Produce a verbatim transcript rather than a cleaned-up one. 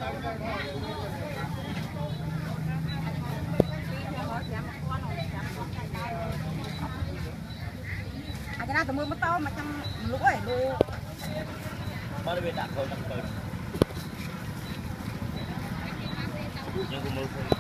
cái nào tụi mưa mất to mà trong lúa ấy luôn. Bao nhiêu đặt thôi năm tới. Nhưng cũng mưa